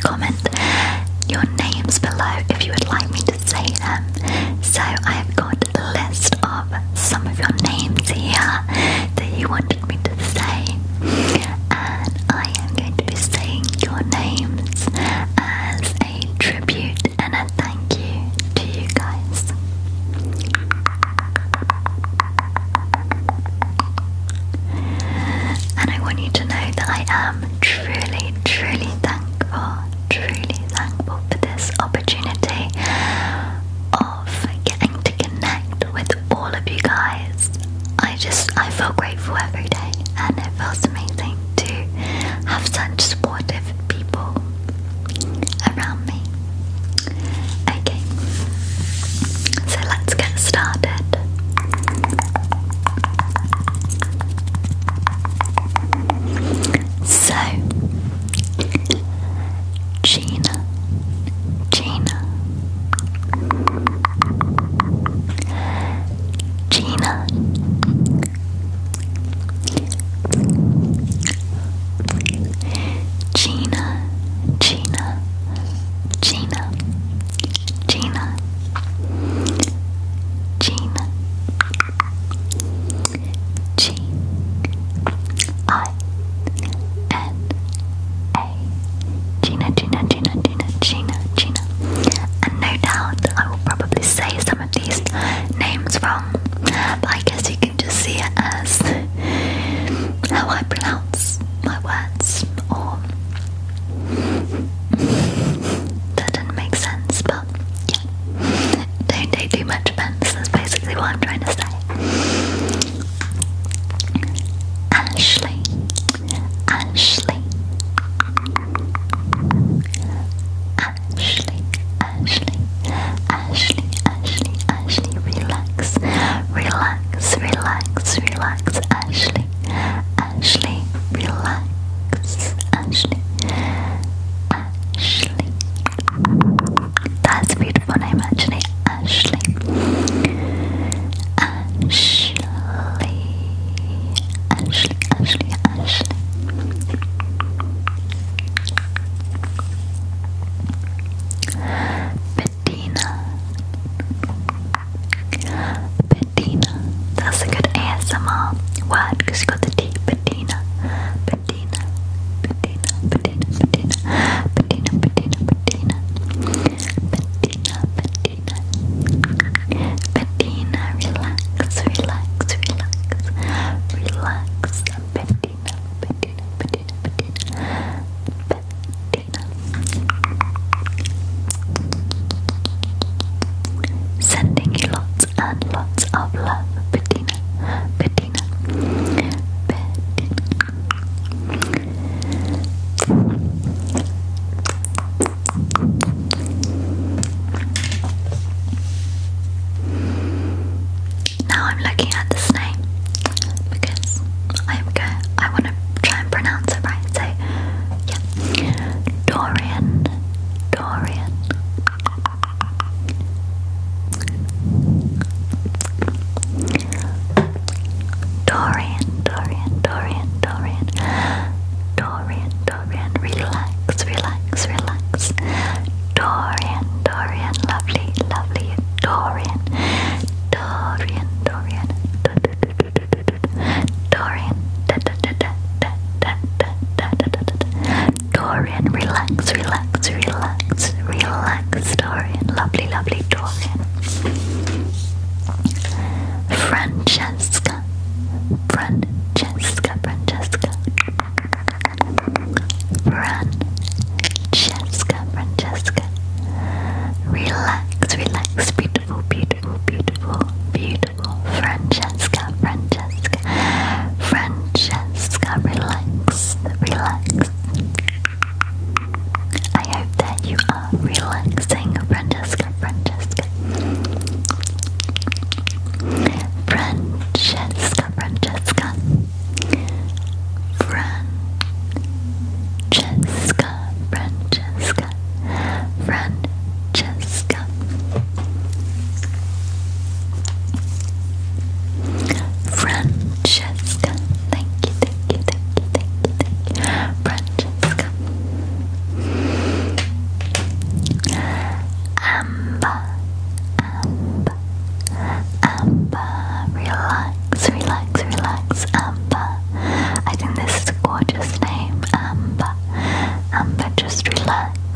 comment your names below if you would like me to say them. So I've got a list of some of your names here that you wanted me to say, and I am going to be saying your names as a tribute and a thank you to you guys. And I want you to know that I am truly, truly thankful for this opportunity of getting to connect with all of you guys. I feel grateful every day, and it feels amazing to have such supportive people around me. Okay, so let's get started. So, Gina, Gina, Gina, Gina, Gina, Gina, Gina, Gina, Gina, Gina, Gina, Gina, Gina, Gina. And no doubt I will probably say some of these names wrong, but I guess you can just see it as how I pronounce my words, or that didn't make sense, but yeah, don't take too much offense, that's basically what I'm trying to say. Ashley, Ashley, Ashley, Ashley, Ashley, Ashley, Ashley, relax, relax, relax, relax, Ashley, Ashley, relax, Ashley, Ashley. That's a beautiful name, actually, Ashley, Ashley, Ashley, Ashley, Ashley. Bettina, Bettina. That's a good ASMR word because you got the T. Bettina, Bettina, Bettina, Bettina, Bettina, Bettina, Bettina, Bettina, Bettina, Bettina, Bettina. Relax, relax, relax, relax. Bettina, Bettina, Bettina, Bettina, Bettina. Sending you lots and lots of love, Bettina, Bettina, Bettina. Now I'm looking at this name because I want to try and pronounce it right. So yeah, Dorian, Dorian. Dorian, Dorian, Dorian, Dorian, Dorian, Dorian, relax, relax, relax. Dorian, Dorian, lovely, lovely, Dorian, Dorian, Dorian, Dorian, Dorian, relax, relax, relax, relax, Dorian, lovely, lovely, Dorian. Francesca, Francesca, Francesca, Francesca, Francesca. Relax, relax, beautiful, beautiful, beautiful, beautiful. Francesca, Francesca, Francesca, relax, relax. I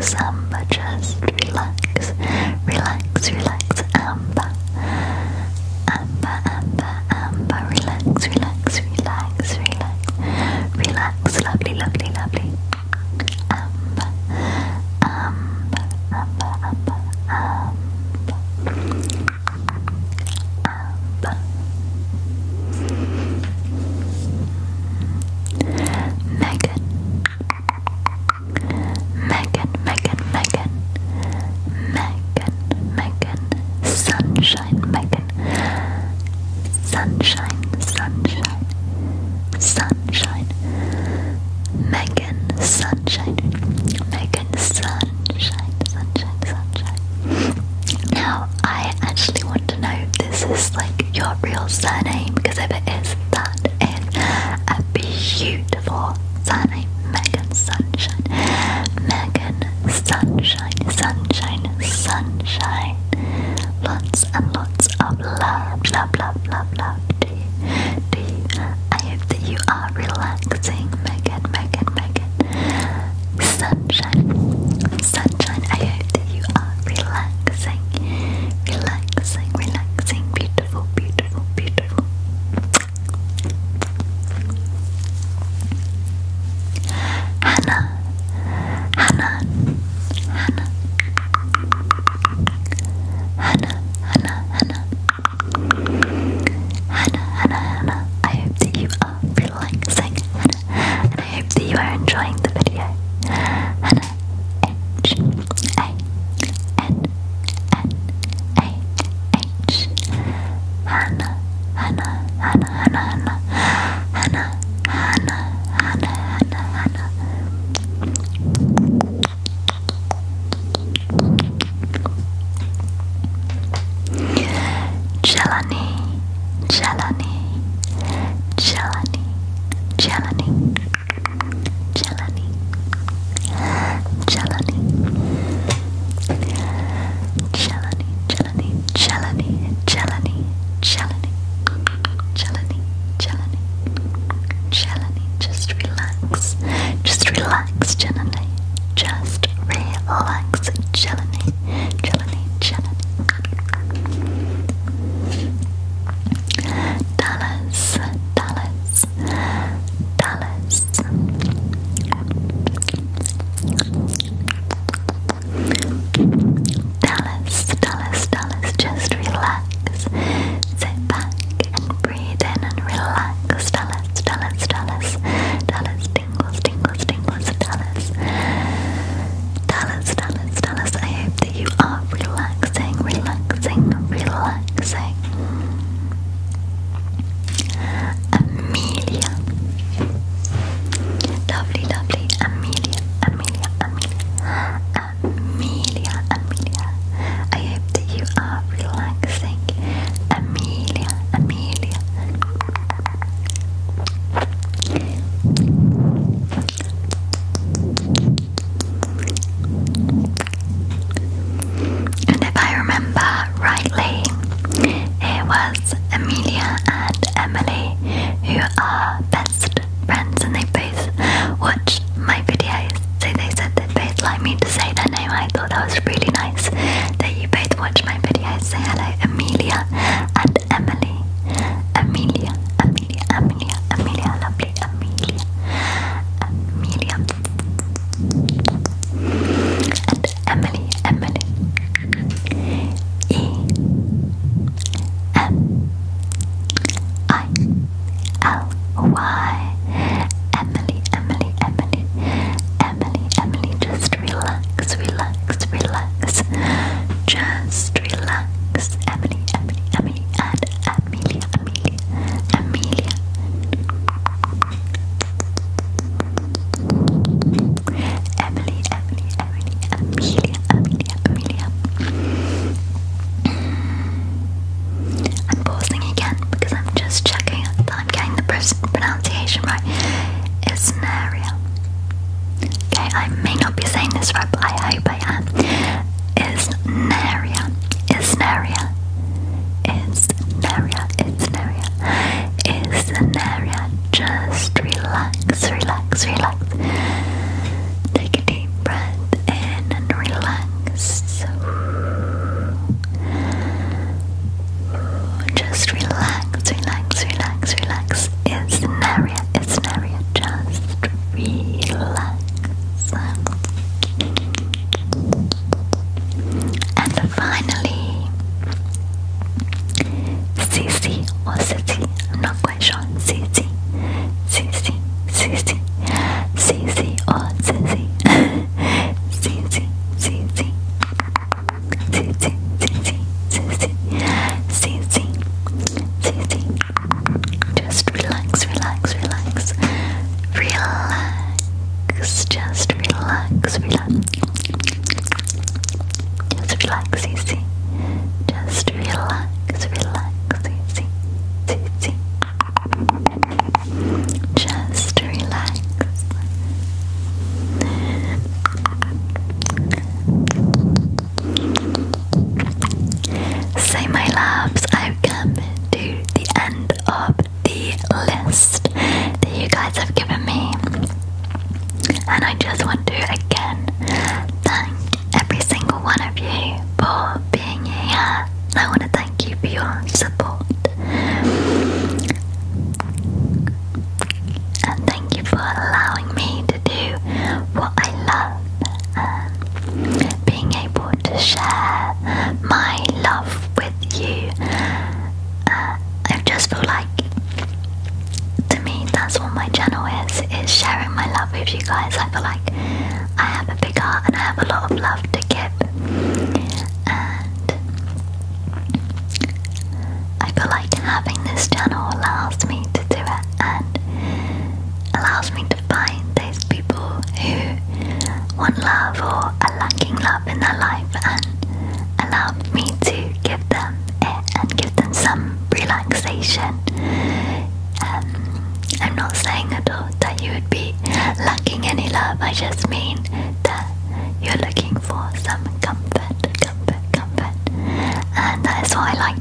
relax, Amber, just relax, relax, relax, Amber. Amber, Amber, Amber, relax, relax, relax, relax, relax, lovely, lovely, lovely. Amber, Amber, Amber, Amber, Amber, Amber. Megan, Megan, Megan, Megan, Megan, Megan, sunshine, Megan, sunshine, sunshine, sunshine, Megan, sunshine, Megan, sunshine, sunshine, sunshine. Now, I actually want to know if this is like your real surname, because if it is, that is a beautiful surname. Megan Sunshine, Megan Sunshine, Sunshine, Sunshine. Lots and lots of love, love, love, love, love to you, to you. I hope that you are relaxing, Megan, Megan, Megan. Sunshine, sunshine. I hope that you are relaxing, relaxing, relaxing. Beautiful, beautiful, beautiful. Hannah, Hannah, Hannah, Hannah, Hannah, Hannah, Hannah, Hannah, Hannah. I hope that you are relaxing, Hannah, and I hope that you are enjoying the video. Hannah, H-A-N-N-A-H. Hannah, Hannah, Hannah, Hannah, Hannah, Hannah, Hannah, Hannah, Hannah, Hannah. Jelani, Jelani, Jelani, Jelani, Jelani, Jelani, Jelani, Jelani, Jelani, Jelani, Jelani, Jelani, Jelani, Jelani. Just relax, Jelani, just relax, Jelani, Jelani, Jelani. Dallas, Dallas, Dallas. Dallas, Dallas, Dallas, just relax. Sit back and breathe in and relax. Dallas, Dallas, Dallas, Dallas, tingles, tingles, tingles, Dallas. Dallas, Dallas, Dallas, I hope that you are relaxing, relaxing, relaxing. Amelia, lovely, lovely, Amelia, Amelia, Amelia, Amelia, Amelia. I hope that you are relaxing, Amelia, Amelia. And if I remember rightly, it was Amelia and Emily who are best friends, and they both watch my videos. So they said they both like me to say their name. I thought that was really nice that you both watch my videos. Say hello, Amelia and Emily. Amelia, Amelia, Amelia, Amelia, lovely Amelia, Amelia, and Emily, Emily. E-M-I-L-Y. Emily, Emily, Emily, Emily, Emily. Just relax, relax, relax. Just relax. Emily, Emily, Emily, and Amelia, Amelia, Amelia. Emily, Emily, Emily, Amelia, Amelia, Amelia. I'm pausing again because I'm just checking that I'm getting the pronunciation right. Isnaria. Okay, I may not be saying this right, but I hope I am. Isnaria. Isnaria. Isnaria. Isnaria. Isnaria. Just relax, relax, relax. Take a deep breath in relax, easy. Just relax, relax, easy, easy. Just relax. So my loves, I've come to the end of the list that you guys have given me, and I just want to again thank every single one of you for being here. I want to thank you for your support, and thank you for allowing me to do what I love, and being able to share my love with you. I just feel like, to me, that's what my channel is sharing my love with you guys. I feel like I have a big heart and I have a lot of love to give, and I feel like having this channel allows me to do it, and allows me to find those people who want love or are lacking love in their life, and allow me to give them it and give them some relaxation. I'm not saying at all that you would be lacking any love. I just mean that you're looking for some comfort, and that is what I like